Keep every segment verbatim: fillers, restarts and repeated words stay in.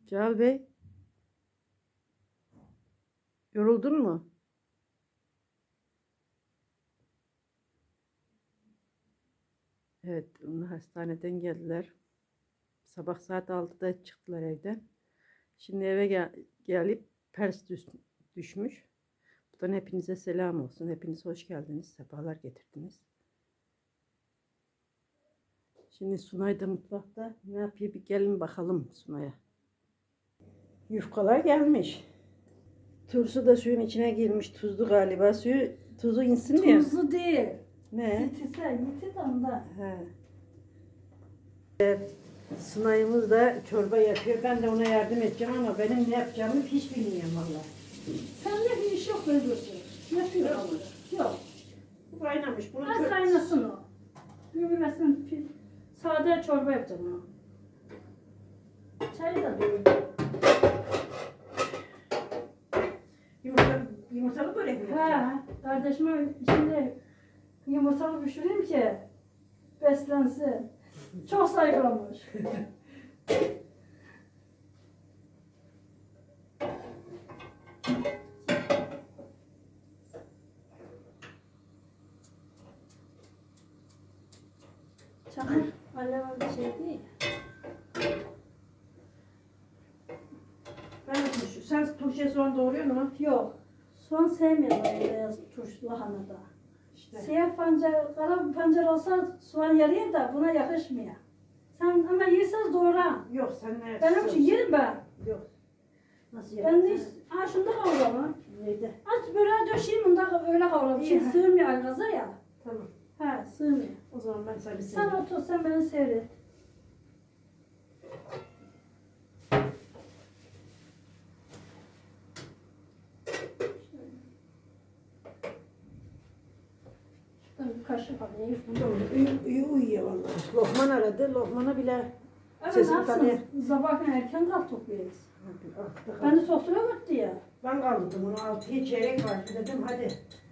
Cevap Bey, yoruldun mu? Evet, onu hastaneden geldiler. Sabah saat altıda çıktılar evden. Şimdi eve gel gelip pers düş düşmüş. Buradan hepinize selam olsun. Hepiniz hoş geldiniz. Sefalar getirdiniz. Şimdi Sunay da mutfakta. Ne yapıyor? Bir gelin bakalım Sunay'a. Yufkalar gelmiş. Turşu da suyun içine girmiş. Tuzlu galiba. Suyu tuzu insin diye. Tuzlu değil. Ne? Yitise, yitit ondan. He. Evet, Sunay'ımız da çorba yapıyor. Ben de ona yardım edeceğim ama benim ne yapacağımı hiç bilmiyorum valla. Sen ne bir iş yok veriyorsun. Yapıyor ama. Yok. Bu kaynamış. Bunu Az kır- kaynasın o. Yürümesin. Sade çorba yapacağım ona. Çayı da böyle. Yumurta, yumurtalı börek mi yapacağım? He. Kardeşime şimdi yumurtalı pişireyim ki beslensin. Çok zayıflamış. Çakır alev bir şey değil. Ben de turşu. Sen turşuya soğan doğruyor mu? Yok. Soğan sevmiyorum ben beyaz turşu lahanada. İşte. Siyah pancar, kara pancar olsa soğan yarıyor da buna yakışmıyor. Sen ama yerseniz doğra. Yok sen ne Benim için yerim ben. Yok. Nasıl Ben yaptın? de ha şunda kavuralım. Neydi? Aç böreği döşeyim bunda öyle kavuralım. İyi, Şimdi ha. sığmıyor algaza ya. Tamam. Ha sığmıyor. O zaman ben sana bir Sen sen... otur sen beni seyret. Şuradan bir kaşık alayım. İyi, iyi uyuyor vallahi. Lokman aradı. Lokman'a bile Evet sesini tanıyor. nasılsın? Sabahın erken kalk toplayız. Ah, Ben de sofraya gitti ya. Ben kaldırdım onu. Altıya çeyrek var. Dedim hadi.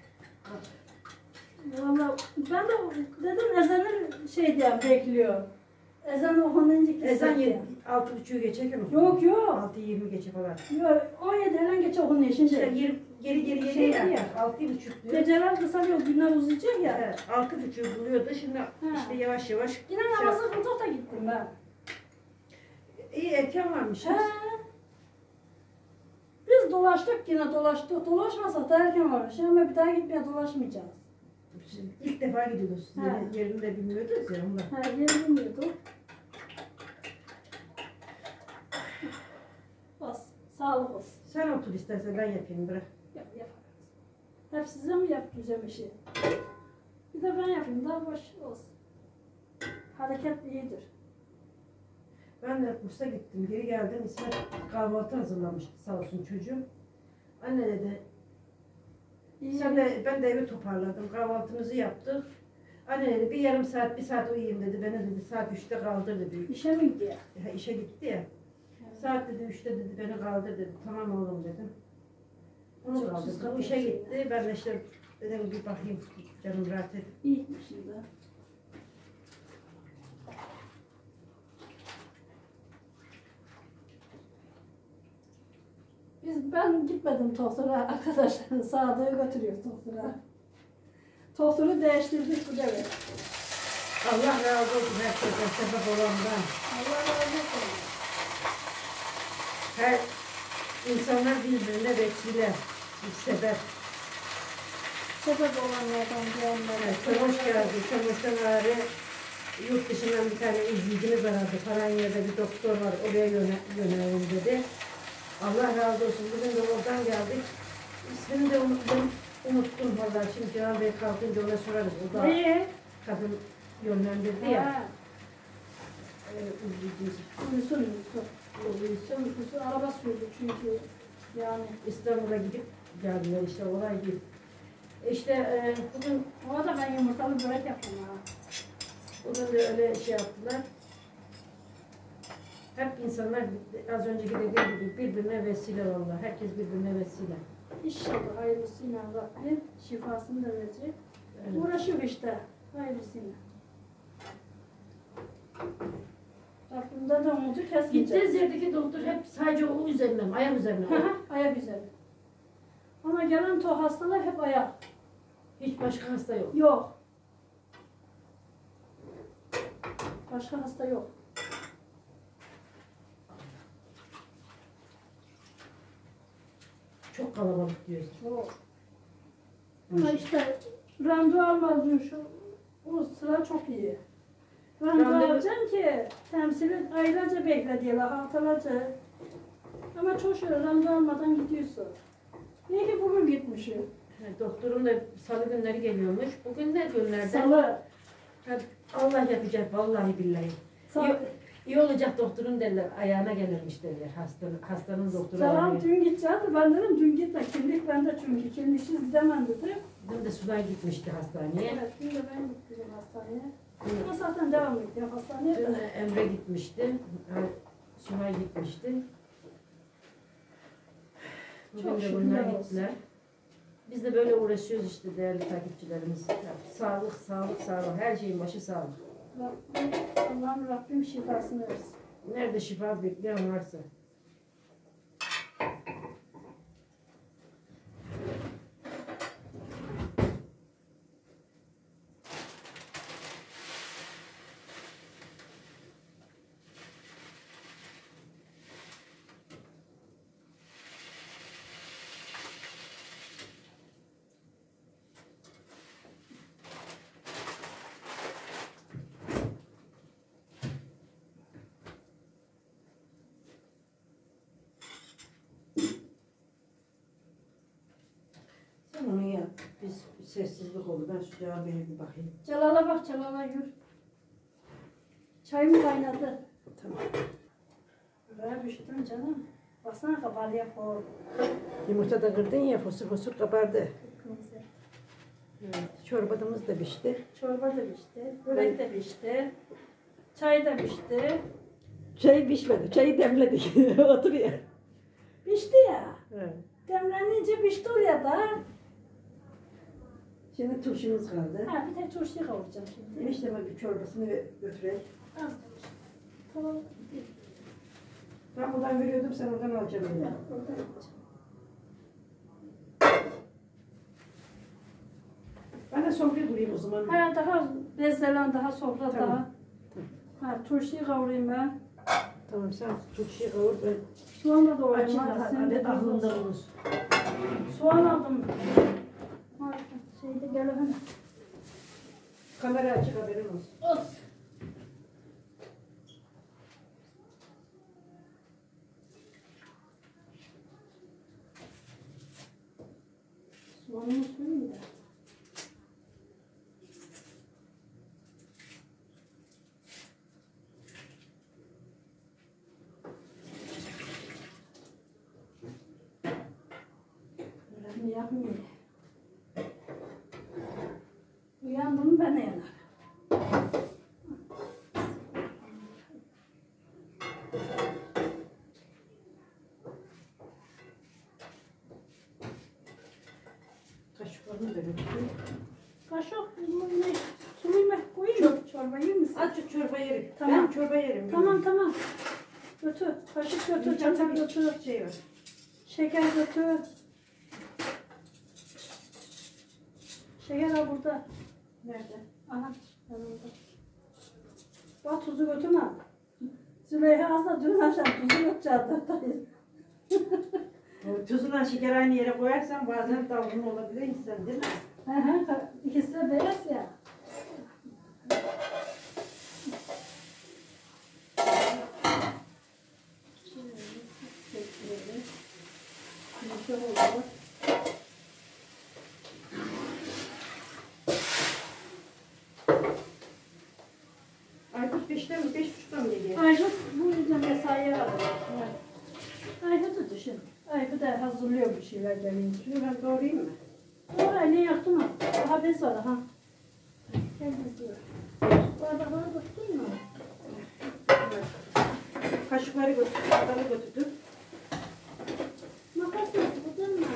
Valla ben de dedim ezanı şey diye bekliyor. Ezan okununca ki Ezan saat yedi, ya. altı buçuğu geçerken mi? Yok yok. Altı yirmi geçe falan. Yok on yediden geç okunuyor İşte şimdi. yirmi, geri geri geri Şey ya. ya. Altı buçuk diyor. Geceler kısalıyor günler uzayacak ya. Evet, altı buçuğu buluyordu. Şimdi işte yavaş yavaş. Yine şey- namazı kıldık da gittim ben. İyi erken varmış. He. Biz dolaştık yine dolaştık. Dolaşmasak da erken varmış ama bir daha gitmeye dolaşmayacağız. Şimdi ilk defa gidiyoruz. He. Yerini, yerini de bilmiyordunuz ya ondan. Ha yeri bilmiyorduk. Bas. Sağlık olsun. Sen otur istersen ben yapayım bırak. Yap, yaparız. Hep size mi yapacağım işi? Bir de ben yapayım, daha boş olsun. Hareket iyidir. Ben de kursa gittim. Geri geldim. İsmet kahvaltı hazırlamıştı sağ olsun çocuğum. Anne dedi. İyi. Sen de, ben de evi toparladım. Kahvaltımızı yaptık. Anne dedi bir yarım saat, bir saat uyuyayım dedi. Beni dedi saat üçte kaldır dedi. İşe mi gidiyor? Ya, işe gitti ya. Evet. Saat dedi üçte dedi beni kaldır dedi. Tamam oğlum dedim. Onu Çok kaldırdım. sıkıntı O işe bir şey gitti. Ben de işte dedim bir bakayım canım rahat et. İyiymiş şimdi. Biz, ben gitmedim doktora, arkadaşlarım Sadık'ı götürüyor doktora. Doktoru değiştirdik bu demek. Allah razı olsun herkese sebep olandan. Allah razı olsun. Her insanlar birbirine vesile, bir sebep. Sebep olanlardan diyenlere. Evet, sen hoş geldin. Sen hoştan ağrı. Yurt dışından bir tane izleyicimiz aradı. Paranya'da bir doktor var. Oraya yöne, yönelelim dedi. Allah razı olsun. Bugün de oradan geldik. İsmini de unuttum. Unuttum vallahi. Şimdi Cihan Bey kalkınca ona sorarız. O da Neyi? kadın yönlendirdi ya. Ha. Ee, izleyicimiz. Uyusun uyusun. Uyusun uyusun. Araba sürdü çünkü. Yani. İstanbul'a gidip geldiler işte olay değil. İşte e, bugün O da ben yumurtalı börek yaptım ha. bugün de öyle şey yaptılar. Hep insanlar az önceki dediğim gibi birbirine vesile vallahi. Herkes birbirine vesile. İnşallah hayırlısıyla Rabbim şifasını da verecek. Evet. Uğraşıyor işte. Hayırlısıyla. Aklımda da umudu kesmeyeceğim. Gideceğiz yerdeki doktor hep sadece o üzerinden, ayak üzerinden. Hı hı, ayak üzerinde. Ama gelen to hastalar hep ayak. Hiç başka hasta yok. Yok. Başka hasta yok. Çok kalabalık diyorsun. Yok. Ama işte randevu almadın şu o sıra çok iyi. Randevu Randevu- alacaksın ki temsili aylarca bekle diyorlar, haftalarca. Ama çok şöyle randevu almadan gidiyorsun. İyi ki bugün gitmişim. Evet, doktorun da salı günleri geliyormuş. Bugün ne günlerde? Salı. Ha, Allah yapacak vallahi billahi. Salı. İyi, iyi olacak doktorun derler. Ayağına gelirmiş derler. Hastanın, hastanın doktoru Tamam ayağına. dün gidecekti. Ben dedim dün gitme. Kimlik bende çünkü. Kimliksiz gidemem dedim. Dün de Sunay gitmişti hastaneye. Evet dün de ben gittim hastaneye. Dün, Ama zaten devam ediyorum hastaneye dün de. de Emre gitmişti. Ha, Sunay gitmişti. Bugün Çok de şükürler bunlar olsun. gittiler. Biz de böyle uğraşıyoruz işte değerli takipçilerimiz. Ya, sağlık, sağlık, sağlık. Her şeyin başı sağlık. Rabbim, Allah'ım Rabbim şifasını versin. Nerede şifa bekleyen varsa. Sen onu yap. Biz bir sessizlik oldu. Ben şu cevabı bir bakayım. Celal'a bak Celal'a yürü. Çayım kaynadı. Tamam. Buraya düştüm canım. Baksana kabarıya for. Yumurta da kırdın ya fosur fosur kabardı. Kırmızı. Evet, çorbamız da pişti. Çorba da pişti. Börek de pişti. Çay da pişti. Çay pişmedi. Çayı demledik. Oturuyor. Pişti ya. Evet. Demlenince pişti oraya da. Şimdi turşumuz kaldı. Ha bir tek turşuyu kavuracağım şimdi. Enişteme bir çorbasını götürelim. Az. Tamam. Ben buradan veriyordum, sen oradan alacaksın. Ya, Yani. oradan yapacağım. Ben de sofraya durayım o zaman. Ha daha bezdelen daha sofra Tamam. daha. Ha turşuyu kavurayım ben. Tamam, sen turşuyu kavur. Ben Soğan da doğrayayım. açın ha, da senin de hadi aklında olsun. olsun. Soğan aldım. Ha, şeyde gel hemen. Kamera açık, haberin olsun. Olsun. Soğanımı süreyim de. Böyle yapmayayım. Uyandım ben yanar. Kaşıklarını da götüreyim. Kaşık, ne? Suyunu koyayım mı? Çorba yer misin? Azıcık çorba yerim. Tamam. Ben çorba yerim. Tamam tamam. Götür. Kaşık götür, çatal götür. Şey var. Şeker götür. Şeker al burada. Nerede? Aha, yanımda. Bak tuzu götürme. Züleyha az da dün akşam tuzu götürecekti. O tuzla şeker aynı yere koyarsan bazen dalgın olabilir insan, değil mi? Hı hı, ikisi de beyaz ya. Şöyle oldu. Aykut beşte mi? Beş buçukta mı geliyor? Aykut bu yüzden mesaiye aldı. Aykut'u düşün. Aykut da hazırlıyor bir şeyler gelince. Şunu ben doğrayayım mı? Oraya ne yaktın mı? Daha bez var ha. Gel diyor. Bardakları tuttun mu? Kaşıkları götürdüm, çatalı götürdüm. Makas mı? Tuttun mu?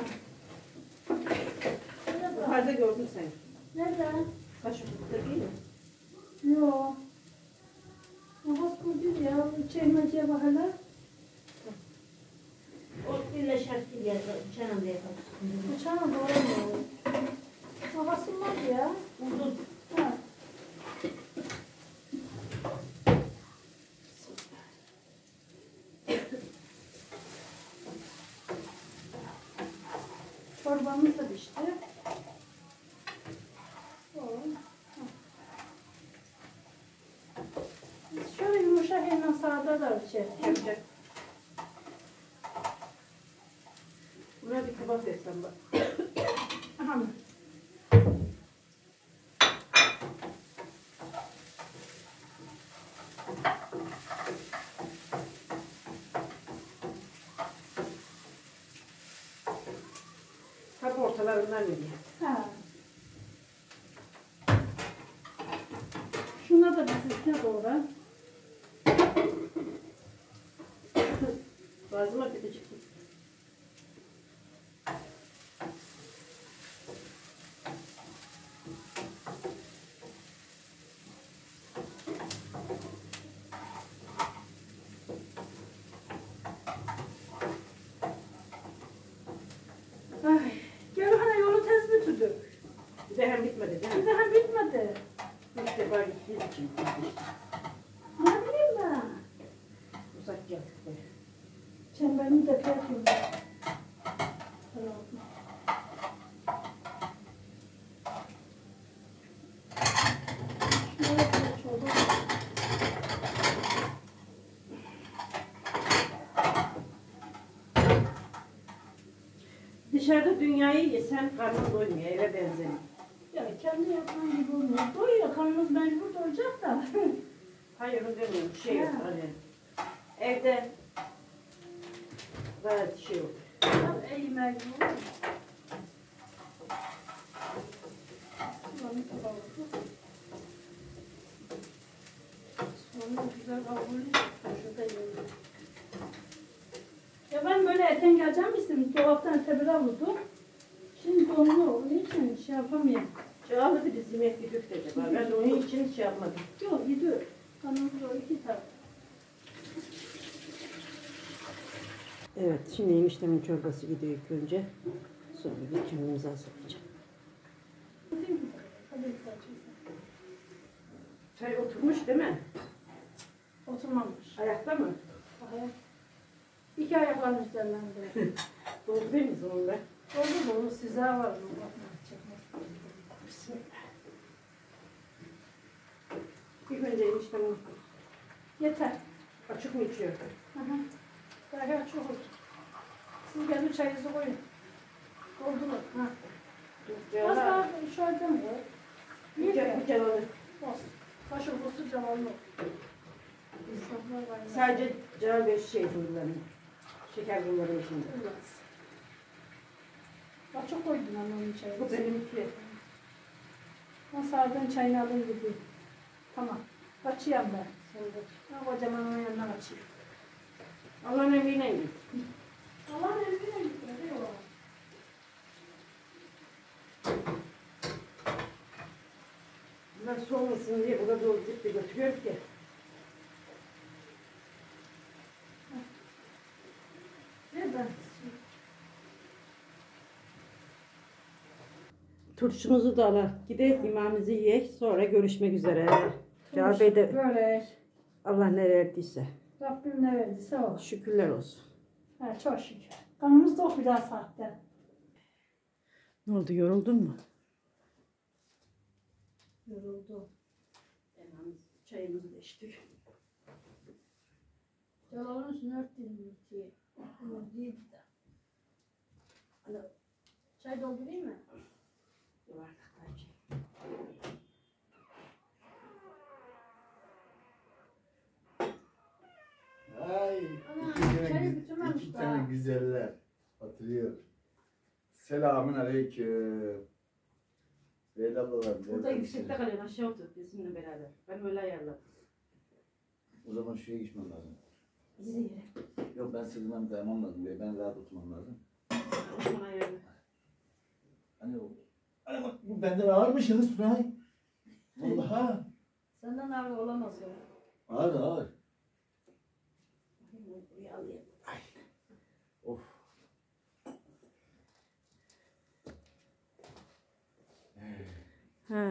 Nerede? Yukarıda gördün sen. Nerede? Kaşık burada değil mi? Yok. Makas bu değil ya. çekmeceye bak hele. O illa şart değil ya. Çanam da yapalım. Bıçağına doğramıyor. Havası var ya. Uzun. Ha. Çorbamız da pişti. Oo. Biz şöyle yumuşak hemen sağda da şey yapacak. Buna bir kabak versem bak. Aha. Tabi ortalarından veriyor. Ha. Şuna da bir sirke doğra. Bazıma gidecek. Ay, gel hani yolu tez bitirdik. Bir de hem bitmedi değil Bir mi? daha bitmedi. Üç defa gittiğiniz için. Ne bileyim ben. Uzak geldik. Çemberimi de kırpayım. Tamam. Şöyle bir çorba. Dışarıda dünyayı yesen karnın doymuyor. Eve benzemiyor. Ya kendi yapman gibi olmuyor. Doyuyor, kanımız mecbur doyacak da. Hayır onu demiyorum. Şey yok Ha. hani. Evde gayet şey yok. Tam iyi mecbur. Soğanı kabardı. Soğanı güzel kavruluyor. Şurada yiyorum. Ya ben böyle erken geleceğim istedim. Dolaptan tebir alırdım. Şimdi donlu olduğu için şey yapamıyorum. Çağlı bir dizi yemek köfteci var. Ben de onun için şey yapmadım. Yok gidiyor. Kanımız o iki taraf. Evet, şimdi eniştemin çorbası gidiyor ilk önce. Sonra bir kendimize hazırlayacağım. Hadi bir parça. Çay oturmuş değil mi? Oturmamış. Ayakta mı? Ayak. İki ayakların üzerlerinde. Doğru değil mi sonunda? Oldu mu? Size var mı? Bakma, çekmez. Bismillah. İlk önce eniştemin Yeter. açık mı içiyor? Hı hı. Daha çok oldu. Siz gelin çayınızı koyun. Oldu mu? Ha. Az Cağlar, daha şöyle mi? bu ca- bu cağlar. Olsun. Kaşık olsun cavallı. İnsanlar var. Sadece cağ ve şey bunların. Şeker bunların içinde. Olmaz. Bak çok koydun annemin çayını. Bu benimki. Ben sağdan çayını alayım gideyim. Tamam. Kaçıyorum ben. Sen de. Ben kocaman onun yanına kaçayım. Allah'ın emriyle git. Allah'ın emriyle gittim. Değil mi? Ben soğumasın diye burada doğru ciddi götürüyorum ki. Nereden? Turşumuzu da alalım. Gidelim yemeğimizi yiyek. Sonra görüşmek üzere. Cevap Bey de Börek. Allah ne verdiyse. Rabbim ne verdiyse o. Şükürler olsun. Ha, çok şükür. Kanımız tok bir daha saatte. Ne oldu, yoruldun mu? Yoruldu. Hemen çayımızı da içtik. Yalanın üstüne örttüm yürütüye. Ama değildi de. Hani çay doldurayım mı? Yuvarlaklar çay. Ay, Ana, iki tane, çayı gü- bitirmemiş iki daha. tane güzeller. Hatırlıyor. Selamün aleyküm. Leyla ablalar. Burada Leyla yüksekte ablalar. kalıyorsun, aşağı otur bizimle beraber. Ben öyle ayarladım. O zaman şuraya geçmem lazım. Bizi yere. Yok, ben sırtımdan dayanmam lazım. Ben rahat oturmam lazım. O zaman ayarla. Hani o... Hani bak, bu benden ağırmış ya Sunay. Vallahi Senden ağır olamaz ya. ağır ağır.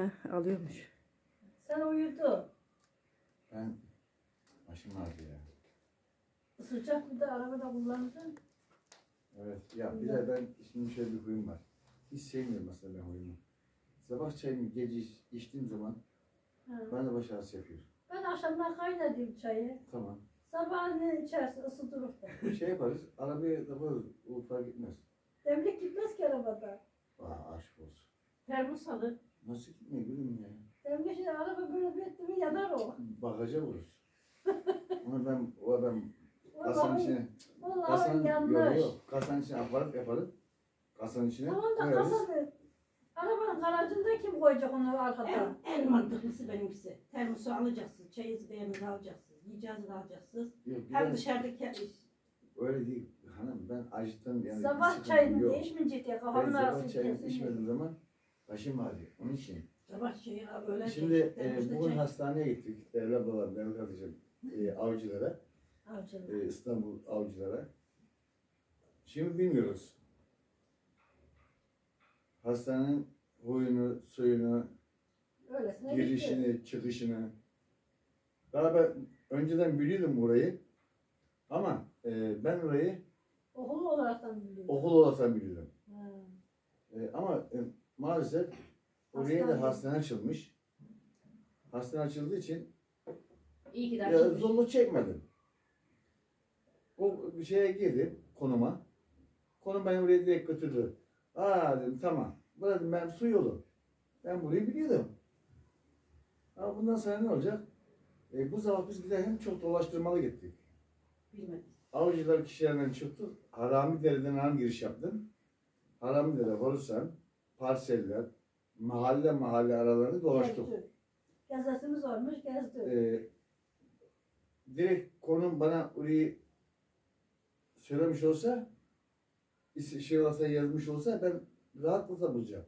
He, alıyormuş. Sen uyudu. Ben başım ağrıdı ya. Sıcak bir de arabada kullandın. Evet ya bir de ben şimdi şöyle bir huyum var. Hiç sevmiyorum aslında ben huyumu. Sabah çayımı gece iç- içtiğim zaman Ha. bana baş ağrısı yapıyor. Ben akşamdan kaynadım çayı. Tamam. Sabahleyin içersin ısıtırıp da. Şey yaparız, arabaya da koyarız, o fark etmez. Demlik gitmez ki arabada. Aa aşk olsun. Termos alın. Nasıl gitmiyor gülüm ya? Demlik şimdi araba böyle bir etti mi yanar o. Bagaja vururuz. Onu ben, o ben kasanın Vallahi, içine, vallahi kasanın, yok yanlış. yok, kasanın içine aparıp yaparım. Kasanın içine Tamam da koyarız. kasanı. Arabanın garajında kim koyacak onu arkada? En, en mantıklısı benimkisi. Termosu alacaksınız. Çayınızı beğeninizi alacaksınız. Yiyeceğinizi alacaksınız. Yok, bir Hem de dışarıdaki öyle değil hanım, ben acıktan yani bir Sabah sıkıntı çayını yok. değişmeyecek ya Ben kafamın sabah arası çayını kesin. içmediğim zaman başım ağrıyor. Onun için. sabah çayı öğlen Şimdi çayı, e, termosta bugün çay. hastaneye gittik. Değerli ablalarım, değerli kardeşim, e, avcılara, Avcılık. e, İstanbul avcılara. Şimdi bilmiyoruz. Hastanenin huyunu, suyunu, Öylesine gitti. girişini, çıkışını. Daha ben önceden biliyordum burayı. Ama e, ben orayı Okul olaraktan biliyorum. okul olarak biliyordum. Ha. E, ama e, maalesef oraya da Hastane. hastane açılmış. Hastane açıldığı için İyi ki de ya, açılmış. zorluk çekmedim. O şeye girdim, konuma. Konum beni oraya direkt götürdü. Aa dedim tamam. Bu dedim ben su yolu. Ben burayı biliyordum. Ama bundan sonra ne olacak? E, bu sabah biz giderken çok dolaştırmalı gittik. Bilmedim. Avcılar kişilerden çıktık. Haramidere'den han giriş yaptım. Haramidere, Borusan, parseller, mahalle mahalle aralarını dolaştık. Gezdi. Gazetemiz olmuş gezdi. Ee, direkt konum bana orayı söylemiş olsa, is- şey olsa yazmış olsa ben rahatlıkla bulacağım.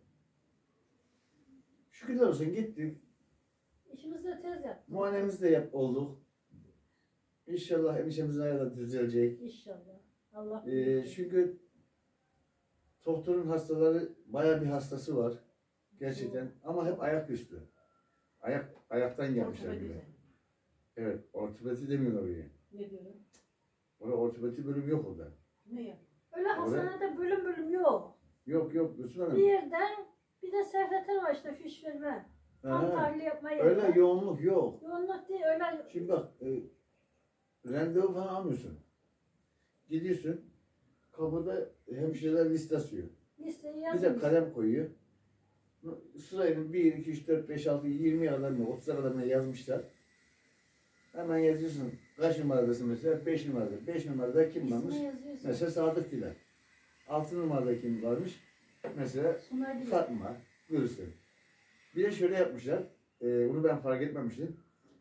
Şükürler olsun gittik. İşimizi de tez yaptık. Muayenemizi de yap, olduk. İnşallah enişemizin ayağı da düzelecek. İnşallah. Allah Ee, bilir. çünkü doktorun hastaları bayağı bir hastası var. Gerçekten. Ama hep ayaküstü. Ayak, ayaktan gelmişler Ortada bile. güzel. Evet. Ortopedi demiyorlar oraya. Ne diyorum? Orada ortopedi bölüm yok orada. Ne ya? Öyle hastanede bölüm bölüm yok. Yok yok Gülsün Hanım. Bir yerden bir de sekreter var işte fiş verme. Kan Ha, tahlili yapma yeri. öyle yoğunluk yok. Yoğunluk değil öyle. Şimdi bak e, randevu falan almıyorsun. Gidiyorsun. Kapıda hemşireler liste asıyor. Listeyi Bir de yazmış. kalem koyuyor. Sırayla bir, iki, üç, dört, beş, altı, yirmi kadar mı, otuz kadar mı yazmışlar. Hemen yazıyorsun. Kaç numaradasın mesela? beş numarada. beş numarada kim varmış? İsmini yazıyorsun. Mesela Sadık Diler. altı numarada kim varmış? Mesela Sunay Diler. Fatma, Gülsün. Bir de şöyle yapmışlar. E, bunu ben fark etmemiştim.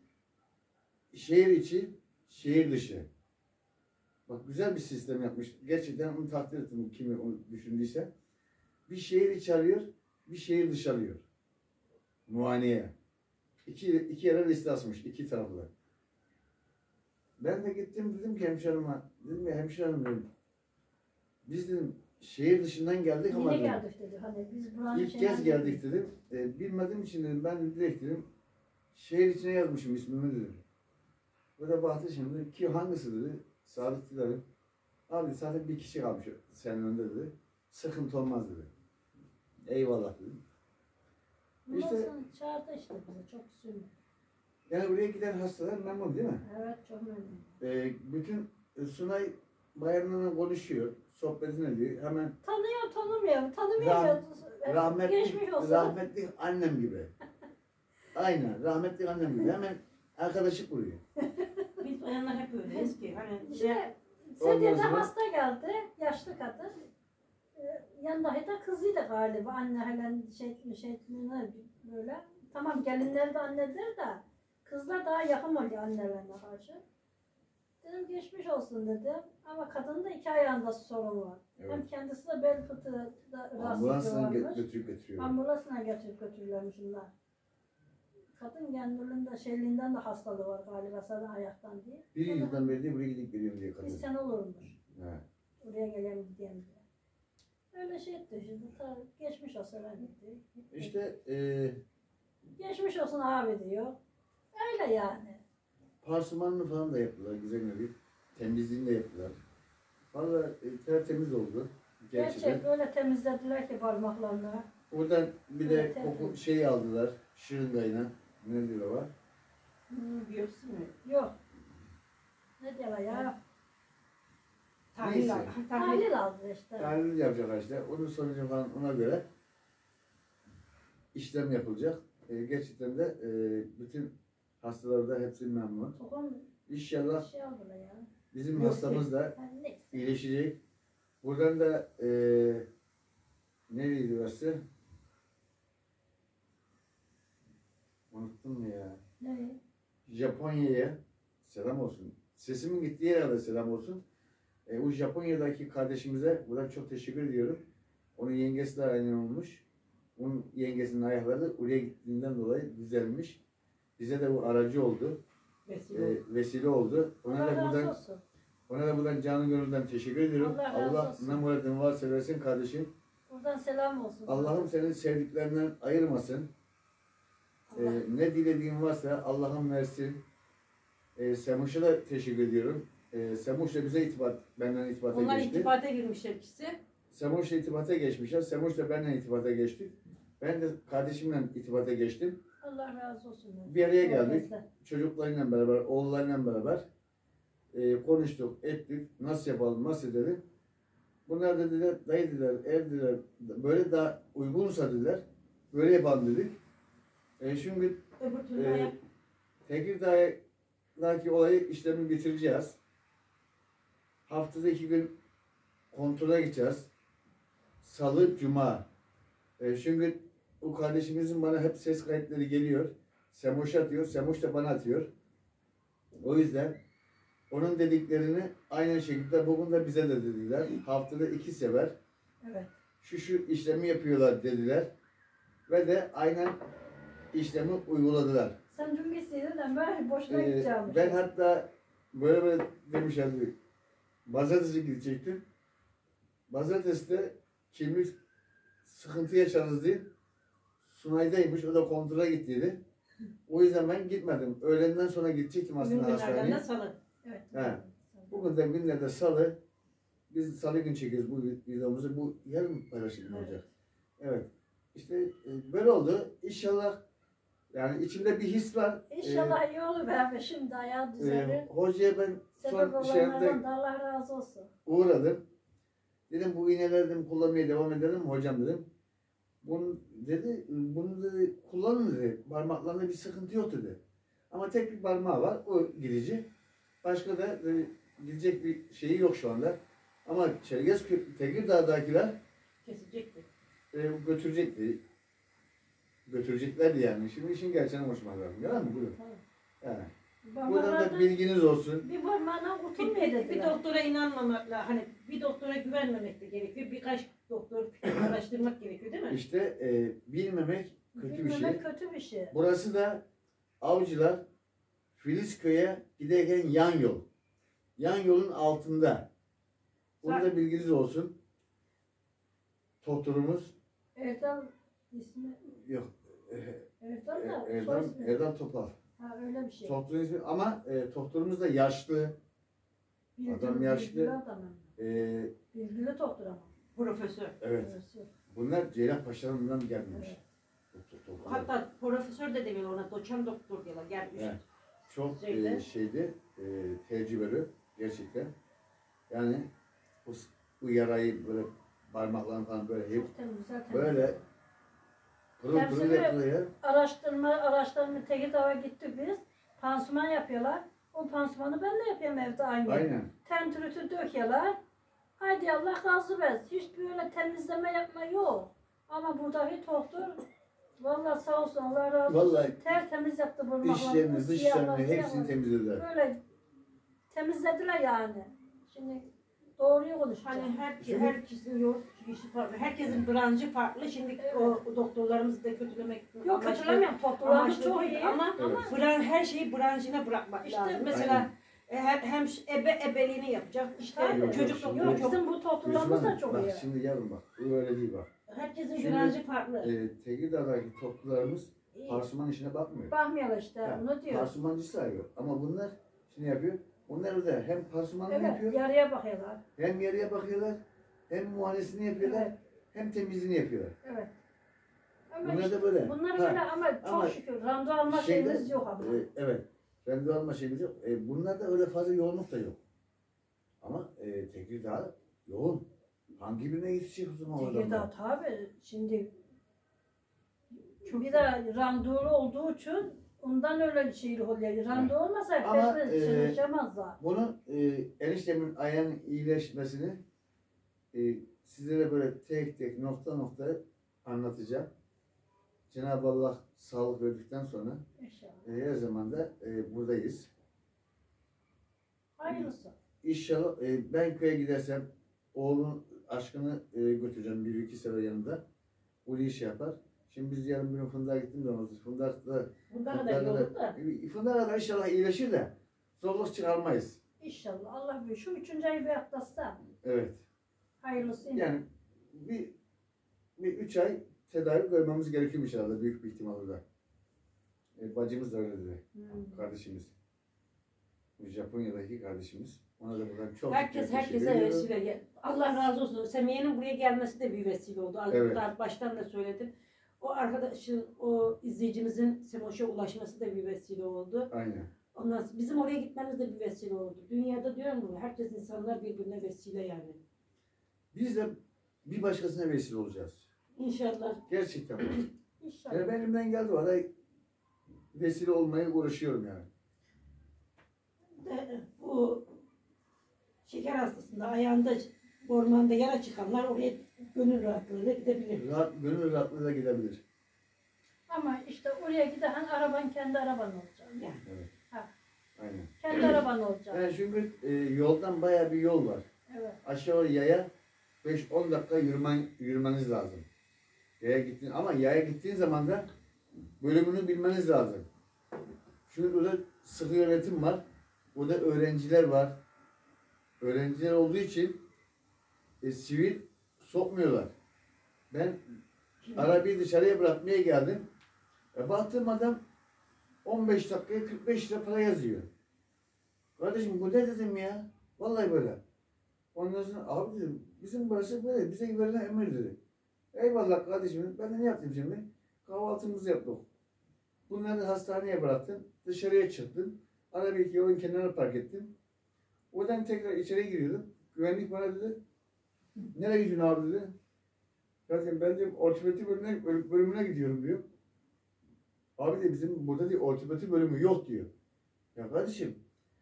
Şehir içi, şehir dışı. Bak güzel bir sistem yapmış. Gerçekten onu takdir ettim kimi onu düşündüyse. Bir şehir içi arıyor, bir şehir dışı arıyor. Muayeneye. İki, iki yere liste asmış, iki taraflı. Ben de gittim dedim ki hemşerime, dedim ya hemşire hanım dedim. Biz dedim şehir dışından geldik ama Yine dedim, geldik dedi. Hani biz buranın İlk şeyinden kez geldik dedim. E, bilmediğim için dedim ben de direkt dedim. Şehir içine yazmışım ismimi dedim. Böyle baktı şimdi ki hangisi dedi. Sadık dedim. Abi zaten bir kişi kalmış senin önünde dedi. Sıkıntı olmaz dedi. Eyvallah dedim. Bundan İşte- sonra çağırdı işte bize çok sürmedi. Yani buraya giden hastalar memnun değil mi? Evet çok memnun. E, bütün e, Sunay bayanlarla konuşuyor. Sohbetini ediyor. Hemen Tanıyor tanımıyor. Tanımıyor. Rah- Evet, rahmetli, Geçmiş olsun. rahmetli annem gibi. Aynen rahmetli annem gibi. Hemen arkadaşlık kuruyor. Biz bayanlar hep öyleyiz ki. Hani İşte Ondan Sediye'de sonra- hasta geldi. Yaşlı kadın. Ee, yanındaki de kızıydı galiba. Anne halen şey, şey ne böyle. Tamam gelinler de anneler de. Kızlar daha yakın oluyor annelerine karşı. Dedim geçmiş olsun dedim. Ama kadının da iki ayağında sorun var. Evet. Hem kendisi de bel fıtığı da rahatsızlığı Ambulansla varmış. gö- götürüp götürüyor. Ambulansına götürüp götürürlermiş bunlar. Kadın kendiliğinde şeyliğinden de hastalığı var galiba sadece ayaktan diye. Bir yıldan beri de buraya gidip geliyorum diye Bir kadın. sene olurmuş. He. Oraya gelen gideyim diye. Öyle şey etti şimdi. Ta, geçmiş olsa ben gitti. gitti. İşte eee Geçmiş olsun abi diyor. Öyle yani. Pansumanını falan da yaptılar güzel bir. Temizliğini de yaptılar. Valla e, tertemiz oldu. Gerçekten. Gerçek öyle temizlediler ki parmaklarını. Oradan bir de Evet, koku evet. şeyi aldılar. Şırıngayla. Ne diyorlar? Hmm, biyopsi mi? Yok. Ne diyorlar ya? Tahlil Neyse. al. Tahlil. Tahlil aldı işte. Tahlil yapacaklar işte. Onun sonucu falan ona göre işlem yapılacak. E, gerçekten de e, bütün hastalar da hepsi memnun. Tokum İnşallah şey aldılar ya. bizim Yok, hastamız da Yani neyse. iyileşecek. Buradan da e, nereydi orası? Unuttum mu ya? Ne? Japonya'ya selam olsun. Sesimin gittiği yere selam olsun. E, o Japonya'daki kardeşimize buradan çok teşekkür ediyorum. Onun yengesi de aynı olmuş. Onun yengesinin ayakları da oraya gittiğinden dolayı düzelmiş. Bize de bu aracı oldu. Vesile. E, vesile oldu. Ona Allah da razı buradan olsun. ona da buradan canı gönülden teşekkür ediyorum. Allah razı Allah olsun. ne muradın varsa versin kardeşim. Buradan selam olsun. Allah'ım seni sevdiklerinden ayırmasın. Allah. Ee, ne dilediğin varsa Allah'ım versin. Ee, Semuş'a da teşekkür ediyorum. Ee, Semuş da bize itibat, benden itibata Onlar geçti. itibata girmişler ikisi. Semuş'la itibata geçmişler. Semuş da benden itibata geçti. Ben de kardeşimle itibata geçtim. Allah razı olsun. Bir araya geldik. Herkesten. Çocuklarıyla beraber, oğullarıyla beraber e, konuştuk, ettik. Nasıl yapalım, nasıl edelim. Bunlar da dediler, dayı dediler, eğer dediler, böyle daha uygunsa dediler, böyle yapalım dedik. E, şimdi Öbür türlü e, ayak. Tekirdağ'daki olayı işlemi bitireceğiz. Haftada iki gün kontrole gideceğiz. Salı, Cuma. E, şimdi o kardeşimizin bana hep ses kayıtları geliyor. Semoş atıyor, Semoş da bana atıyor. O yüzden onun dediklerini aynı şekilde bugün de bize de dediler. Haftada iki sefer Evet. şu şu işlemi yapıyorlar dediler. Ve de aynen işlemi uyguladılar. Sen dün gitseydin de ben boşuna Ee, gideceğim. ben hatta böyle böyle demişlerdi. Pazartesi gidecektim. Pazartesi de kimlik sıkıntı yaşarız diye Sunay'daymış. O da kontrole gittiydi. O yüzden ben gitmedim. Öğlenden sonra gidecektim Bugün aslında günlerden hastaneye. de salı. Evet. He. Bugün de günlerde salı. Biz salı gün çekiyoruz bu videomuzu. Bu yarın paylaşım Evet. olacak. Evet. İşte e, böyle oldu. İnşallah yani içimde bir his var. İnşallah iyi olur be. Şimdi ayağı Ee, düzelir. e, hocaya ben Sebep son şeyde olanlardan da Allah razı olsun. uğradım. Dedim bu iğneleri dedim, kullanmaya devam edelim mi hocam dedim. Bunu dedi, bunu dedi kullanın dedi. Parmaklarında bir sıkıntı yok dedi. Ama tek bir parmağı var. O gidici. Başka da e, gidecek bir şeyi yok şu anda. Ama Çerkez Tekirdağ'dakiler Kesecekti. e, götürecekti. Götüreceklerdi yani. Şimdi işin gerçeğine hoşuma gitti. Yalan mı? Buyurun. Yani. Buradan da Parmaklardan bilginiz olsun. bir parmağına Bir, kurtulmuyor bir, bir dediler. doktora inanmamakla, hani bir doktora güvenmemek de gerekiyor. Birkaç doktor araştırmak gerekiyor değil mi? İşte e, bilmemek kötü bir şey. Bilmemek kötü bir şey. Burası da Avcılar Filizköy'e giderken yan yol. Yan yolun altında. Bunu da bilginiz olsun. Doktorumuz Erdal ismi. yok. E, Erdal e, da soy Erdal, ismi. Erdal Topal. Ha öyle bir şey. Doktorun ismi ama e, doktorumuz da yaşlı. Bilgili- adam yaşlı. bilgili adam ama. E, Bilgili doktor ama. Profesör. evet. Profesör. Bunlar Cerrahpaşa'dan gelmemiş. Evet. Doktor, doktor. Hatta profesör de demiyor ona, doçent doktor diyorlar. Gelmiş. Evet. Çok Şeyde. e, şeydi, e, tecrübeli gerçekten. Yani bu, bu yarayı böyle parmaklarını falan böyle hep Çok temiz, güzel temiz. böyle pırıl pırıl Temsili- yapılıyor. Araştırma, araştırma Tekirdağ'a gittik biz. Pansuman yapıyorlar. O pansumanı ben de yapıyorum evde aynı. Aynen. Tentrütü döküyorlar. Haydi Allah razı versin. Hiç böyle temizleme yapma yok. Ama buradaki doktor vallahi sağ olsun Allah razı olsun. Vallahi Tertemiz yaptı parmaklarını. İşlerini, siyahlar, dışlarını hepsini siyahlar. temizlediler. Böyle temizlediler yani. Şimdi doğruyu konuşacağım. Hani her, Şimdi- herkesin yol işi farklı. Herkesin branşı farklı. Şimdi o, o doktorlarımızı da kötülemek Yok amaçlı- kötülemiyorum. Doktorlarımız amaçlı çok değil iyi. ama Evet. bran, her şeyi branşına bırakmak İşte- lazım. Mesela e, hem, hem ebe ebeliğini yapacak. İşte Tabii. Yok, çocuk yok, şimdi- doktoru Yok çok. bizim bu doktorlarımız da Gülsüm çok Hanım, iyi. bak şimdi yavrum bak. Bu öyle değil bak. Herkesin Şimdi- branşı farklı. E, Tekirdağ'daki toplularımız Parsuman işine bakmıyor. Bakmıyorlar işte Ha, onu diyor. Parsumancısı arıyor. Ama bunlar şimdi yapıyor. Bunlar da hem parsumanını Evet yapıyor, yarıya bakıyorlar. hem yarıya bakıyorlar, hem muhalesini yapıyorlar, Evet. hem temizliğini yapıyorlar. Evet. Ama Bunlar işte, da böyle. bunlar Ha, böyle ama çok ama şükür randevu alma şeyde, şeyimiz yok ama. e, evet. Randevu alma şeyimiz yok. E, bunlarda öyle fazla yoğunluk da yok. Ama e, Tekirdağ yoğun. Hangi birine yetişecek o zaman o Tekirdağ adamlar? tabi şimdi bir de randevulu olduğu için ondan öyle bir şey oluyor. Randevu olmasa Ama, pek e, çalışamazlar. Bunu e, eniştemin ayağının iyileşmesini e, sizlere böyle tek tek nokta nokta anlatacağım. Cenab-ı Allah sağlık verdikten sonra İnşallah. e, her zaman da e, buradayız. Hayırlısı. İnşallah e, ben köye gidersem oğlun aşkını e, götüreceğim bir iki sefer yanında. O iş yapar. Şimdi biz yarın bir gün Fındık'a gittiğimiz zaman Fındık'ta Bundan kadar iyi olur da. Fındık'a da inşallah iyileşir de zorluk çıkarmayız. İnşallah. Allah büyük. Şu üçüncü ayı bir atlatsa Evet. hayırlısı. Yani bir, bir üç ay tedavi görmemiz gerekiyormuş herhalde büyük bir ihtimalle. E, bacımız da öyle dedi. Hmm. Kardeşimiz. Bu Japonya'daki kardeşimiz. Ona da buradan çok Herkes teşekkür herkese ediyorum. vesile. Allah razı olsun. Semiye'nin buraya gelmesi de bir vesile oldu. Az Evet. daha baştan da söyledim. O arkadaşın, o izleyicimizin Semoş'a ulaşması da bir vesile oldu. Aynen. Ondan sonra bizim oraya gitmemiz de bir vesile oldu. Dünyada diyorum bunu. Herkes insanlar birbirine vesile yani. Biz de bir başkasına vesile olacağız. İnşallah. Gerçekten. İnşallah. Yani ben elimden geldi o ara vesile olmaya uğraşıyorum yani. De, bu şeker hastasında ayağında ormanda yara çıkanlar oraya gönül rahatlığıyla gidebilir. Rahat, gönül rahatlığıyla gidebilir. Ama işte oraya giden araban kendi araban olacak. Yani. Evet. Ha. Aynen. Kendi araban olacak. Yani çünkü e, yoldan bayağı bir yol var. Evet. Aşağı yaya beş on dakika yürümen, yürümeniz lazım. Yaya gittiğin ama yaya gittiğin zaman da bölümünü bilmeniz lazım. Çünkü burada sıkı yönetim var. Burada öğrenciler var. Öğrenciler olduğu için e, sivil sokmuyorlar. Ben arabayı dışarıya bırakmaya geldim. E, baktığım adam on beş dakikaya kırk beş lira para yazıyor. Kardeşim bu ne dedim ya? Vallahi böyle. Ondan sonra abi dedim bizim burası böyle. Bize verilen emir dedi. Eyvallah kardeşim. Ben de ne yaptım şimdi? Kahvaltımızı yaptık. Bunları da hastaneye bıraktım. Dışarıya çıktım. Arabayı yolun kenarına park ettim. Oradan tekrar içeri giriyordum. Güvenlik bana dedi. Nereye gidiyorsun abi dedi. Zaten ben de ortopedi bölümüne, bölümüne gidiyorum diyor. Abi de bizim burada diyor ortopedi bölümü yok diyor. Ya kardeşim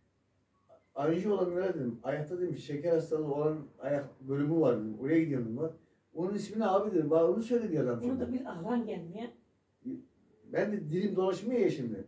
anji olanlara dedim, ayakta dedim şeker hastalığı olan ayak bölümü var dedim. Oraya gidiyorum var. Onun ismini abi dedim. Bana onu söyledi adam Bunu da şimdi. bir ahlan gelmeye. Ben de dilim dolaşmıyor ya şimdi.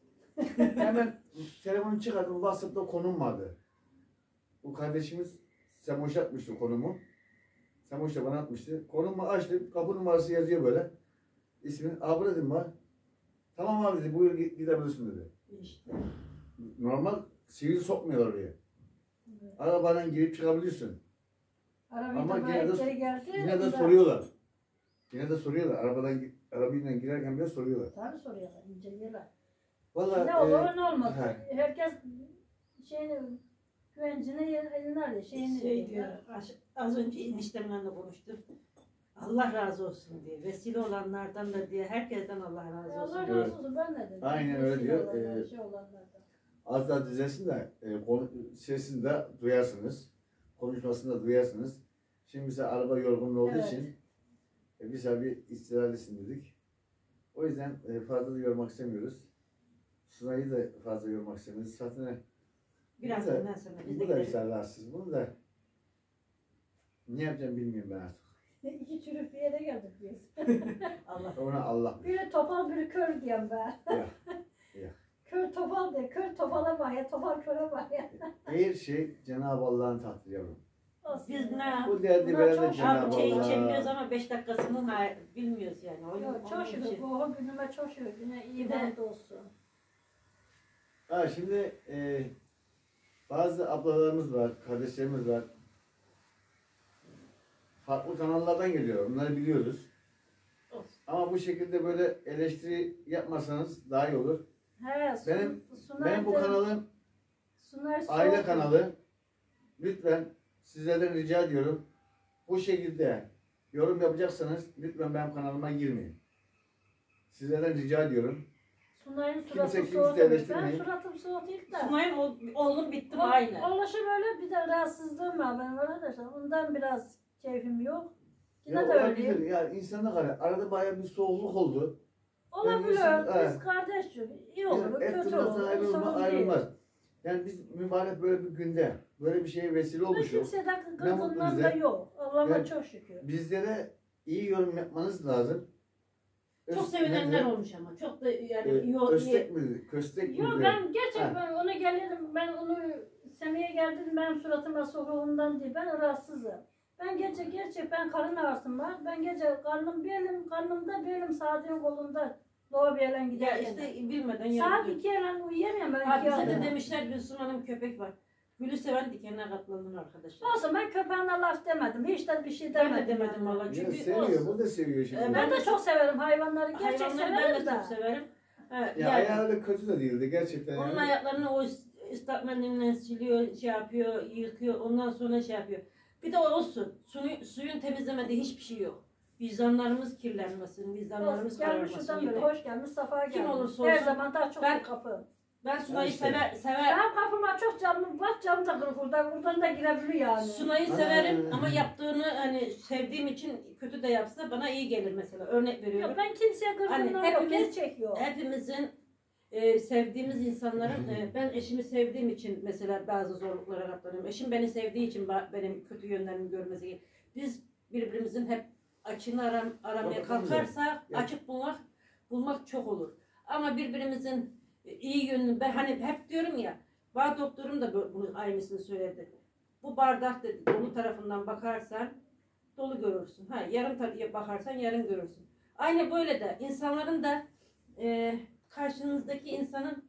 Hemen telefonu çıkardım. WhatsApp'ta konum vardı. Bu kardeşimiz Semoş atmıştı konumu. Semoş da bana atmıştı. Konumu açtım. Kapı numarası yazıyor böyle. İsmini. Abi dedim var. Tamam abi dedi. Buyur gidebilirsin dedi. İşte. Normal sivil sokmuyorlar oraya. Evet. Arabadan girip çıkabilirsin. Arabayı Ama da gene de- geri gelse Yine de bir soruyorlar. Yine de soruyorlar. Arabadan arabayla girerken bile soruyorlar. Tabii soruyorlar, inceliyorlar. Vallahi Ne olur e, ne olmaz. he. Herkes şeyini, güvencini eline alıyor. Şeyini Şey diyor, az- az önce eniştemle de konuştum. Allah razı olsun diye. Vesile olanlardan da diye. Herkesten Allah razı olsun. Allah Evet. razı olsun ben ne dedim. Aynen öyle Vesile diyor. olanlar, Ee, şey olanlardan. az daha düzelsin de e, konu, sesini de duyarsınız. Konuşmasını da duyarsınız. Şimdi bize araba yorgunluğu olduğu Evet. için e, biz abi istirahatlesin dedik. O yüzden e, fazla da yormak istemiyoruz. Sunay'ı da fazla yormak istemiyoruz. Zaten Biraz bu da- ondan sonra biz de bu da bir gidelim. rahatsız. Bunu da ne yapacağım bilmiyorum ben artık. İki çürük bir yere geldik biz. Allah. Ona Allah bilir. Biri topal biri kör diyorum ben. Ya, ya. Kör topal diye. Kör topala bak ya. Topal köre bak ya. Her şey Cenab-ı Allah'ın takdiri yavrum. Olsun Biz ya. ne Bu derdi Buna veren çok de Cenab-ı Abi çay içebiliyoruz Allah. ama beş dakikasını ha- bilmiyoruz yani. O, Yok, onun çok şükür. için. Bu günüme çok şükür. Yine iyi Bir de- band olsun. Ha şimdi e, bazı ablalarımız var, kardeşlerimiz var. Farklı kanallardan geliyor. Bunları biliyoruz. Olsun. Ama bu şekilde böyle eleştiri yapmasanız daha iyi olur. He, Sun- Benim- Sunay Benim bu da- kanalım Sunay aile Soğuk- kanalı. Lütfen sizlerden rica ediyorum. Bu şekilde yorum yapacaksanız lütfen benim kanalıma girmeyin. Sizlerden rica ediyorum. Sunay'ın Kimse suratı kimse soğuk. Ben eleştirmeyin. suratım soğuk değil de. Sunay'ın oğ- oğlum bitti mi O- aynı. Oğlaşı böyle bir de rahatsızlığım var benim arkadaşlar. Ondan biraz keyfim yok. Yine Ya de olabilir. öyleyim. Ya insanlık arada, arada bayağı bir soğukluk oldu. Olabilir. insan- Biz evet. kardeşiz. İyi olur, Et kötü tırnaktan olur. ayrılma, Sorun değil. ayrılmaz. Yani biz mübarek böyle bir günde böyle bir şeye vesile Ben olmuşuz. kimseden mutlu gırgınlığım bize. da yok. Allah'ıma Yani- çok şükür. Bizlere iyi yorum yapmanız lazım. Çok Öz- sevinenler ne- olmuş ama. Çok da yani e, yo- Köstek mi? Köstek mi? Yok diyor? ben gerçekten Ha. ona gelirim. Ben onu Semih'e geldim. Benim suratıma soğuğundan değil. Ben rahatsızım. Ben gece gerçek ben karın ağrısım var. Ben gece karnım bir elim karnımda bir elim Sadık'ın kolunda doğu bir yelen ya giderken. işte bilmeden Saat yapıyor. iki yelen uyuyamıyorum ben Ha, iki bize de yelen. demişler Gülsüm Hanım köpek var. Gülü seven dikenine katlanın arkadaşlar. Olsun ben köpeğine laf demedim. Hiç de bir şey Ben demedim. de demedim yani. valla. Ya Çünkü seviyor, olsun. bu da seviyor şimdi. E, Ben de çok severim hayvanları. Gerçek Hayvanları ben severim de de. çok severim. Ha, Ya yani ayağı da kötü de değildi gerçekten. onun yani. ayaklarını o ıslakmendilinden siliyor, şey yapıyor, yıkıyor. Ondan sonra şey yapıyor. Bir de olsun. Suyu, suyun temizlemediği hiçbir şey yok. Vicdanlarımız kirlenmesin, vicdanlarımız Olsun, gelmiş kararmasın. şuradan böyle yeter. hoş gelmiş, safa gelmiş. Kim olursa Her olsun. zaman daha çok Ben- bir kapı. Ben Sunay'ı işte. sever, sever. Ben kapıma çok camım var, cam da kırık buradan, buradan da girebiliyor yani. Sunay'ı Ha. severim ama yaptığını hani sevdiğim için kötü de yapsa bana iyi gelir mesela. Örnek veriyorum. Yok ben kimseye kırgınlığım Hani yok, hepimiz- gerçek yok. Hepimizin e, sevdiğimiz insanların e, ben eşimi sevdiğim için mesela bazı zorluklara katlanıyorum. Eşim beni sevdiği için ba- benim kötü yönlerimi görmesi gerekiyor. Biz birbirimizin hep açığını aram, aramaya Çok güzel. kalkarsak Ya. açık bulmak bulmak çok olur. Ama birbirimizin e, iyi yönünü ben hani hep diyorum ya bağ doktorum da bu- bunu aynısını söyledi. Bu bardak dedi dolu tarafından bakarsan dolu görürsün. Ha yarım tarafına bakarsan yarım görürsün. Aynı böyle de insanların da e, karşınızdaki insanın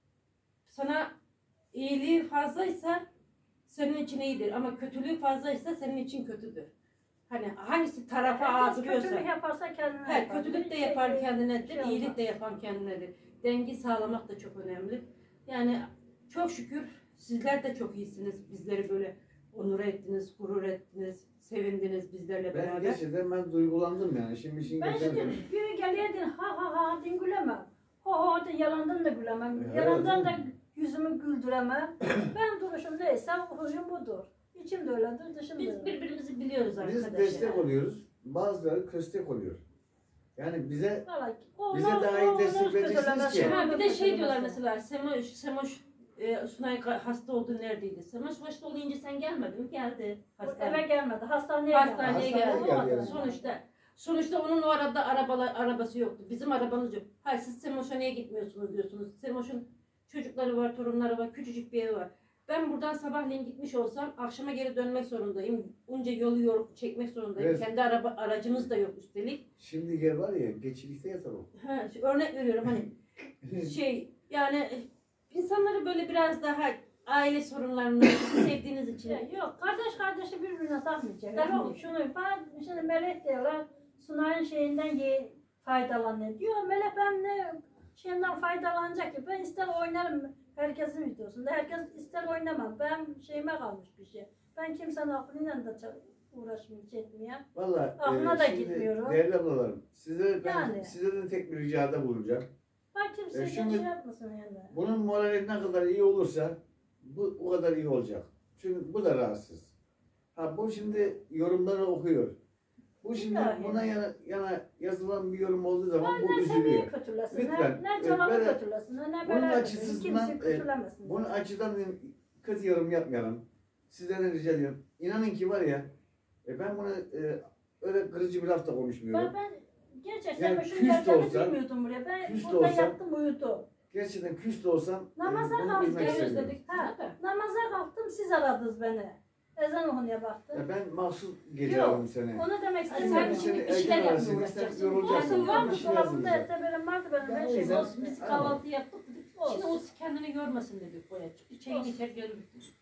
sana iyiliği fazlaysa senin için iyidir ama kötülüğü fazlaysa senin için kötüdür. Hani hangisi tarafa Herkes ağdırıyorsa. kötülük yaparsa kendine He, yapar. kötülük de Hiç yapan şey- kendinedir, şey iyilik olmaz. de yapan kendinedir. Dengi sağlamak da çok önemli. Yani çok şükür sizler de çok iyisiniz. Bizleri böyle onur ettiniz, gurur ettiniz, sevindiniz bizlerle Ben beraber. gerçekten ben duygulandım yani. Şimdi işin Ben geçen şimdi biri geliyor diyor, ha ha ha din gülemem. Ho ho de yalandan da gülemem. Evet, Yalandan da değil mi? yüzümü güldüremem. Ben duruşum neyse huyum budur. İçim de öyledir, dışım da Biz öyledir. birbirimizi biliyoruz biz arkadaşlar. destek oluyoruz. Bazıları köstek oluyor. Yani bize Vallahi o- Bize o- daha iyi o- destek onu vereceksiniz kötülemez, ki. onu Ha, bir de şey kötülemez. diyorlar mesela Semoş, Semoş e, Sunay hasta olduğu neredeydi? Semoş hasta olunca sen gelmedin mi? Geldi. O Hastaneye. eve gelmedi, hastaneye, Hastaneye geldi. Hastaneye geldi. geldi yani. Sonuçta sonuçta onun o arada arabalar arabası yoktu. Bizim arabamız yok. Hayır siz Semoş'a niye gitmiyorsunuz diyorsunuz. Semoş'un çocukları var, torunları var, küçücük bir evi var. Ben buradan sabahleyin gitmiş olsam akşama geri dönmek zorundayım. Bunca yolu yor çekmek zorundayım. Evet. Kendi araba aracımız da yok üstelik. şimdi yer var ya geçilikte yatar o. Ha, şu örnek veriyorum hani şey yani e, insanları böyle biraz daha aile sorunlarını sevdiğiniz için. Ya, Yok, kardeş kardeşi birbirine takmayacak. Takmayacak. Yok, şunu ben şimdi Melek diyorlar, Sunay'ın şeyinden ye, faydalanıyor. Diyor Melek ben ne şeyinden faydalanacak ki? Ben ister oynarım herkesin videosunda. Herkes ister oynamam. Ben şeyime kalmış bir şey. Ben kimsenin aklıyla da ça- uğraşmayayım, çekmeyeyim. Valla Aklına da gitmiyorum. Değerli ablalarım size ben Yani. size de tek bir ricada bulunacağım. Ben kimseye E, şimdi- şey yapmasın yani. Bunun morali ne kadar iyi olursa bu o kadar iyi olacak. Çünkü bu da rahatsız. Ha bu şimdi yorumları okuyor. Bu şimdi İlahi. buna yana, yana yazılan bir yorum olduğu zaman bu Ne Semih'i üzülüyor. kötülesin, Lütfen, ne, e, ne Cemal'i böyle- kötülesin, ne bunun böyle açısından, kimse e, kötülemesin. Bunun açıdan kötü yorum yapmayalım. Sizden rica ediyorum. İnanın ki var ya e, ben bunu e, öyle kırıcı bir laf da konuşmuyorum. Ben, ben gerçekten Yani yani şunu küs de geleceğini olsa- bilmiyordum buraya. Ben küs de burada olsa- yattım uyudum. Gerçekten küs de olsam e, Namaza bunu kalktık, bilmek geliyoruz istemiyorum. dedik. Ha, namaza kalktım siz aradınız beni. Ezan okunuya baktım. Ya ben mahsus gece Yok, aradım seni. Onu demek Sen istemiyorum. şimdi Seni bir şeyler erken yapmaya arasın, uğraşacaksın. sen yorulacaksın. Olsun vardı Bir şeyler dolabımda yazacaksın. etebelerim vardı benim Ben her o şeyim yüzden- olsun. Biz Tamam. kahvaltı yaptık dedik. Olsun. Şimdi o kendini görmesin dedik oraya. Çayını Olsun. içer gelir.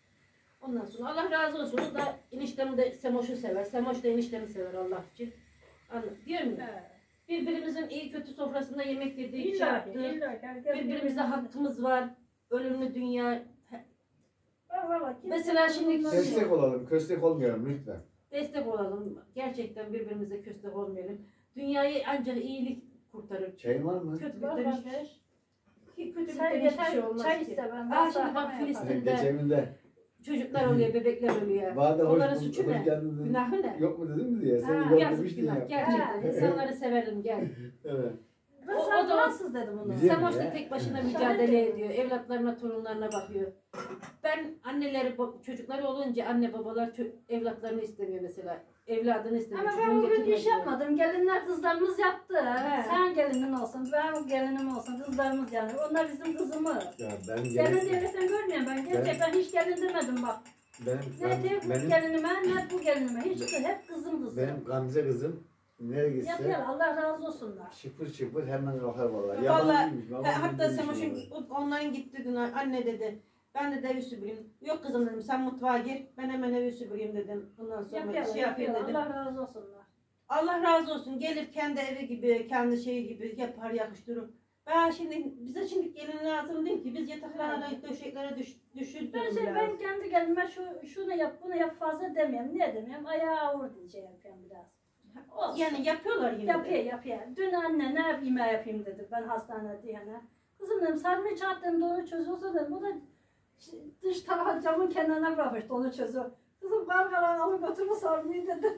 Ondan sonra Allah razı olsun. O da eniştem de Semoş'u sever. Semoş da eniştemi sever Allah için. Anladın. Diyorum ya. He. Birbirimizin iyi kötü sofrasında yemek yedik, şey İlla ki, yaptık. illa ki. Herkes Birbirimize hakkımız var. Ölümlü dünya. Valla kimse- Mesela şimdi- Destek olalım, köstek olmayalım lütfen. Destek olalım. Gerçekten birbirimize köstek olmayalım. Dünyayı ancak iyilik kurtarır. Çayın var mı? Var Kötülükten hiçbir, kardeş. ki kötülükten Çay hiçbir yeter, şey olmaz çay ki. iste ben. Aa, Ben şimdi bak sana Filistin- yaparım. Geçeminde. Çocuklar oluyor, bebekler ölüyor. Bana Onların hoş, suçu hoş ne? geldin dedin. Günahı ne? Yok mu dedim mi diye. Sen Ha, yok Yazık demiştin günah. ya. Gerçekten Ha. insanları severim gel. Evet. Ben O- sana o da- rahatsız dedim onu. Güzel. Samoş da tek başına mücadele ediyor. Evlatlarına, torunlarına bakıyor. Ben anneleri, ba- çocukları olunca anne babalar çö- evlatlarını istemiyor mesela. Evladını istemiyor. Ama ben çocuğunu bugün getirmez iş diyor. yapmadım. Gelinler kızlarımız yaptı. He. Sen gelinin olsun, ben gelinim olsun, kızlarımız yani. Onlar bizim kızımız. Ya ben Gelin gelin, devletten görmüyorum ben. Gerçekten hiç gelin demedim bak. benim, Ne ben, tek bu benim, gelinime ne bu gelinime. Hiç kız, hep kızım kızım. benim Gamze kızım nereye gitse Yapıyor Allah razı olsunlar. şıpır şıpır hemen kalkar vallahi. Vallahi, Yabancıymış, He, yabancı hatta değilmiş Samoş'un vallahi. onların gittiği gün anne dedi. Ben de evi süpüreyim. Yok kızım dedim sen mutfağa gir. Ben hemen evi süpüreyim dedim. Ondan sonra Yapıyorlar, şey yapayım yapıyorlar. dedim. Allah razı olsunlar. Allah razı olsun. Gelir kendi evi gibi, kendi şeyi gibi yapar yakıştırır. Ben şimdi bize şimdi gelin lazım değil ki. Biz yataklara, döşeklere düş, düşürdük. Ben şey, ben kendi gelime şu, şunu yap, bunu yap fazla demiyorum. Ne demiyorum? Ayağı ağır diye şey yapıyorum biraz. Olsun. Yani yapıyorlar yine. de. Yapıyor, yapıyor. Dün anne ne yapayım yemeği yapayım dedi. Ben hastanede yani. Kızım dedim sarmayı çarptım da onu çözüyorsa dedim. O da dış tarafa camın kenarına bırakmıştı onu çözüyor. Kızım kargalar alıp götürme sarmayı dedi.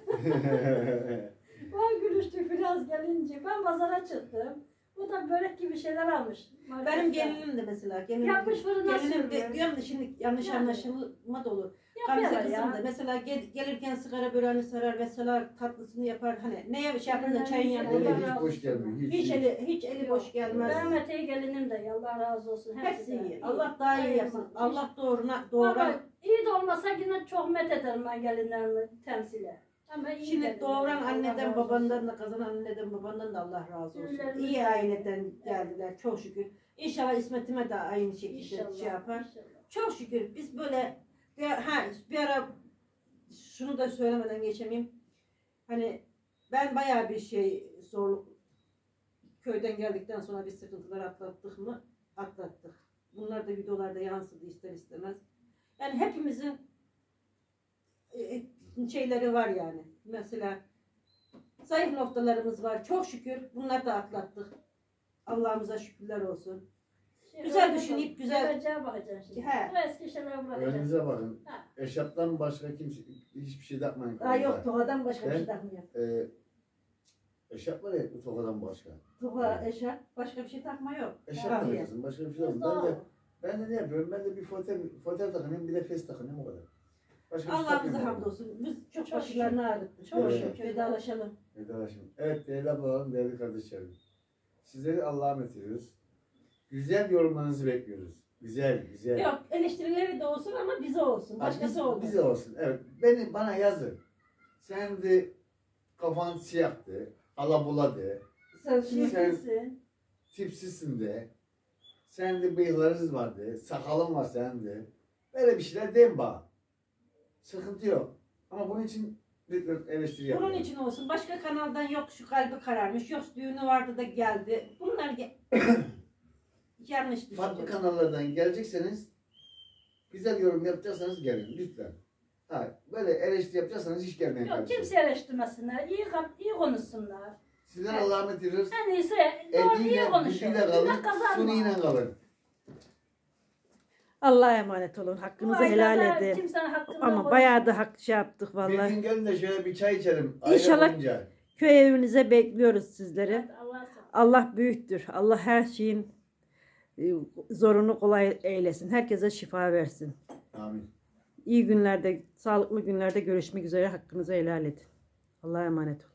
Vay gülüştük biraz gelince. Ben pazara çıktım. Bu da börek gibi şeyler almış. Benim marketten. gelinim de mesela. Gelinim, Yapmış fırına gelinim de sürüyor. diyorum da şimdi yanlış Yani. anlaşılma da olur. Gamze Yapıyorlar kızım ya. da mesela gel, gelirken sigara böreğini sarar mesela tatlısını yapar. Hani neye şey yapın da Yani çayın neyse, yanında. Öyle Allah hiç razı boş olsun. gelmiyor. Hiç, Hiç eli, hiç eli boş gelmez. Benim eteği gelinim de Allah razı olsun. Hepsi de iyi. Allah daha iyi yapsın. Allah doğruna doğuran. Vallahi iyi de olmasa yine çok met ederim ben gelinlerimi temsile. Ama iyi Şimdi gelinler. doğuran Allah anneden razı babandan olsun. da kazanan anneden babandan da Allah razı olsun. Tüylerimiz İyi var. aileden geldiler çok şükür. İnşallah İsmet'ime de aynı şekilde İnşallah. şey yapar. İnşallah. Çok şükür biz böyle bir, ha, bir ara şunu da söylemeden geçemeyeyim. Hani ben bayağı bir şey zorluk köyden geldikten sonra bir sıkıntılar atlattık mı? Atlattık. Bunlar da videolarda yansıdı ister istemez. Yani hepimizin e, şeyleri var yani. Mesela zayıf noktalarımız var. Çok şükür bunları da atlattık. Allah'ımıza şükürler olsun. Şey, Güzel öyle düşünüp bak, güzel- geleceğe bakacaksın şimdi. He. Bu eski şeyler bırakacaksın. Önünüze bakın. Ha. Eşaptan başka kimse hiçbir şey takmayın. Aa, yok tokadan başka bir Ben- şey takmıyor. Ee, eşap var ya bu tokadan başka. Toka, eşarp başka bir şey takma yok. Eşap Ha. takacaksın. Başka bir şey yok. Biz Ben de, doğru. ben de ne yapıyorum? Ben de bir fotel, fotel takınıyorum bir de fes takınıyorum o kadar. Başka bir şey Allah'ımıza takmıyorum. hamdolsun. Biz çok Çok başlarını ağrıttık. Çok Evet. şükür. Vedalaşalım. Vedalaşım. Evet değerli ablalarım, değerli kardeşlerim. Sizleri Allah'a emanet ediyoruz. Güzel yorumlarınızı bekliyoruz. Güzel, güzel. Yok eleştirileri de olsun ama bize olsun. Ha, Başkası biz- olmasın. Bize olsun. Evet. Beni, bana yazın. Sen de kafan siyahtı, alabuladı, Sen şimdi Sen- Çirkinsin. tipsizsin de, sen de bıyıklarınız vardı, sakalın var senin de. Böyle bir şeyler deyin bana. Sıkıntı yok. Ama bunun için lütfen eleştiri yapın. bunun için olsun. Başka kanaldan yok şu kalbi kararmış. Yok düğünü vardı da geldi. Bunlar ge- yanlış Farklı düşünce. kanallardan gelecekseniz, güzel yorum yapacaksanız gelin lütfen. Ha, böyle eleştiri yapacaksanız hiç gelmeyin Yok kardeşim. kimse eleştirmesinler. İyi, kap- iyi konuşsunlar. Sizden Allah'a emanet ediyoruz. En iyisi doğru iyi Eliyle, konuşuyor. diliyle Günah kalın, kazanma. suniyle kalın. Allah'a emanet olun. Bu Hakkınızı aylarda helal edin. kimsenin hakkında Ama konuşma. bayağı da hak şey yaptık Bir vallahi. gün gelin de şöyle bir çay içelim. aile İnşallah- boyunca. Köy evinize bekliyoruz sizleri. Evet, Allah'a emanet. Allah büyüktür. Allah her şeyin e, zorunu kolay eylesin. Herkese şifa versin. Amin. İyi günlerde, sağlıklı günlerde görüşmek üzere. Hakkınızı helal edin. Allah'a emanet olun.